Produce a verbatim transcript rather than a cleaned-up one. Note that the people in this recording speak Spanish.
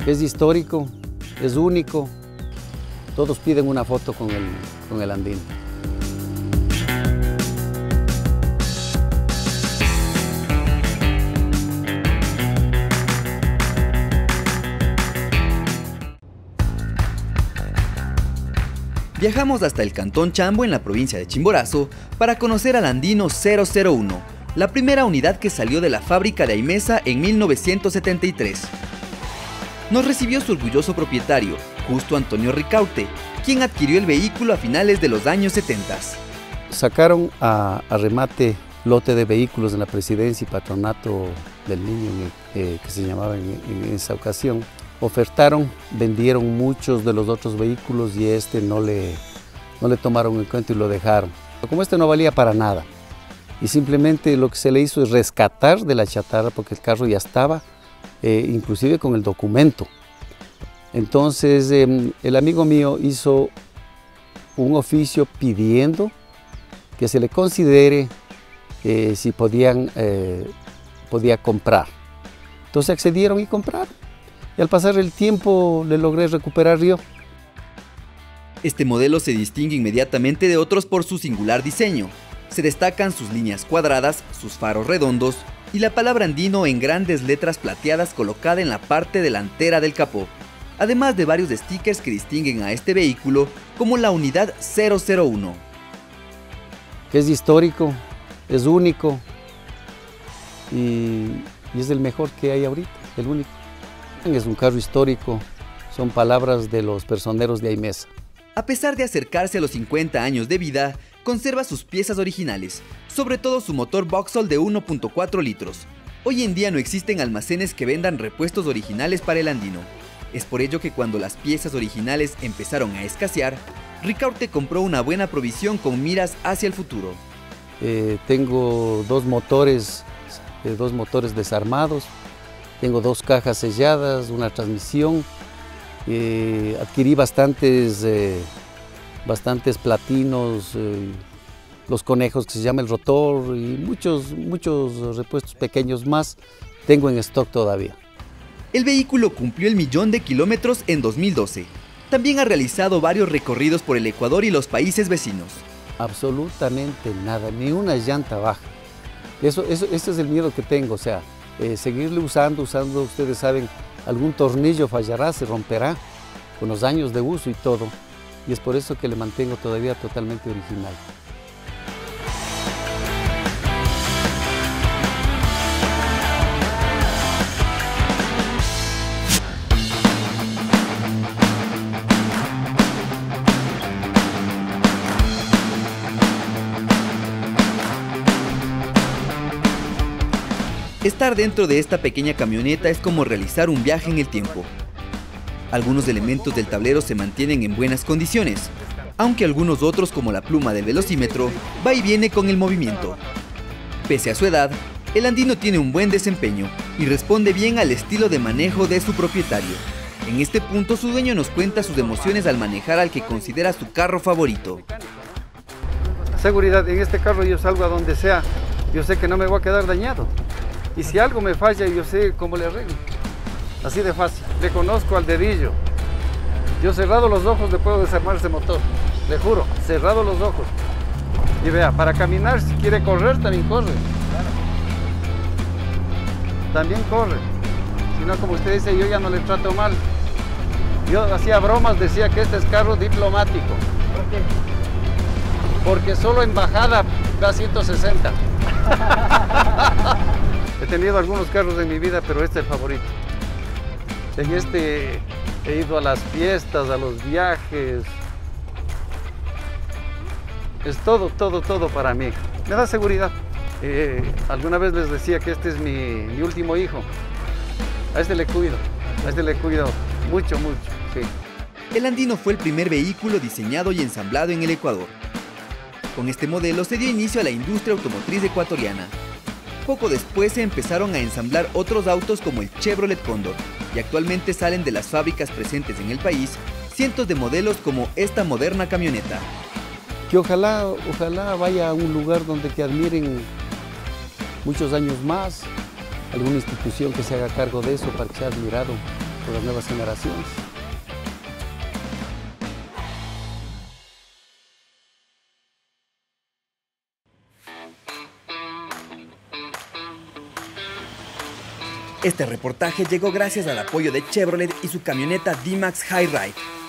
Es histórico, es único. Todos piden una foto con el, con el Andino. Viajamos hasta el Cantón Chambo en la provincia de Chimborazo para conocer al Andino cero cero uno, la primera unidad que salió de la fábrica de Aimesa en mil novecientos setenta y tres. Nos recibió su orgulloso propietario, Justo Antonio Ricaurte, quien adquirió el vehículo a finales de los años setenta. Sacaron a, a remate lote de vehículos en la presidencia y patronato del niño eh, que se llamaba en, en esa ocasión. Ofertaron, vendieron muchos de los otros vehículos y este no le, no le tomaron en cuenta y lo dejaron. Como este no valía para nada y simplemente lo que se le hizo es rescatar de la chatarra porque el carro ya estaba, eh, inclusive con el documento. Entonces eh, el amigo mío hizo un oficio pidiendo que se le considere eh, si podían, eh, podía comprar. Entonces accedieron y compraron. Y al pasar el tiempo le logré recuperar yo. Este modelo se distingue inmediatamente de otros por su singular diseño. Se destacan sus líneas cuadradas, sus faros redondos y la palabra Andino en grandes letras plateadas colocada en la parte delantera del capó. Además de varios stickers que distinguen a este vehículo como la unidad cero cero uno. Es histórico, es único y, y es el mejor que hay ahorita, el único. Es un carro histórico, son palabras de los personeros de Aimesa. A pesar de acercarse a los cincuenta años de vida, conserva sus piezas originales, sobre todo su motor Vauxhall de uno punto cuatro litros. Hoy en día no existen almacenes que vendan repuestos originales para el Andino. Es por ello que cuando las piezas originales empezaron a escasear, Ricaurte compró una buena provisión con miras hacia el futuro. Eh, tengo dos motores, eh, dos motores desarmados. Tengo dos cajas selladas, una transmisión, eh, adquirí bastantes, eh, bastantes platinos, eh, los conejos que se llama el rotor y muchos, muchos repuestos pequeños más tengo en stock todavía. El vehículo cumplió el millón de kilómetros en dos mil doce. También ha realizado varios recorridos por el Ecuador y los países vecinos. Absolutamente nada, ni una llanta baja. Eso, eso, ese es el miedo que tengo, o sea, Eh, seguirle usando, usando, ustedes saben, algún tornillo fallará, se romperá con los años de uso y todo. Y es por eso que le mantengo todavía totalmente original. Estar dentro de esta pequeña camioneta es como realizar un viaje en el tiempo. Algunos elementos del tablero se mantienen en buenas condiciones, aunque algunos otros, como la pluma del velocímetro, va y viene con el movimiento. Pese a su edad, el Andino tiene un buen desempeño y responde bien al estilo de manejo de su propietario. En este punto su dueño nos cuenta sus emociones al manejar al que considera su carro favorito. Seguridad, en este carro yo salgo a donde sea, yo sé que no me voy a quedar dañado. Y si algo me falla, yo sé cómo le arreglo. Así de fácil. Le conozco al dedillo. Yo cerrado los ojos le puedo desarmar ese motor. Le juro, cerrado los ojos. Y vea, para caminar, si quiere correr, también corre. También corre. Si no, como usted dice, yo ya no le trato mal. Yo hacía bromas, decía que este es carro diplomático. ¿Por qué? Porque solo en bajada da ciento sesenta. He tenido algunos carros en mi vida, pero este es el favorito. En este he ido a las fiestas, a los viajes. Es todo, todo, todo para mí. Me da seguridad. Eh, alguna vez les decía que este es mi, mi último hijo. A este le cuido, a este le cuido mucho, mucho, sí. El Andino fue el primer vehículo diseñado y ensamblado en el Ecuador. Con este modelo se dio inicio a la industria automotriz ecuatoriana. Poco después se empezaron a ensamblar otros autos como el Chevrolet Cóndor y actualmente salen de las fábricas presentes en el país cientos de modelos como esta moderna camioneta. Que ojalá, ojalá vaya a un lugar donde te admiren muchos años más, alguna institución que se haga cargo de eso para que sea admirado por las nuevas generaciones. Este reportaje llegó gracias al apoyo de Chevrolet y su camioneta D-Max High Ride.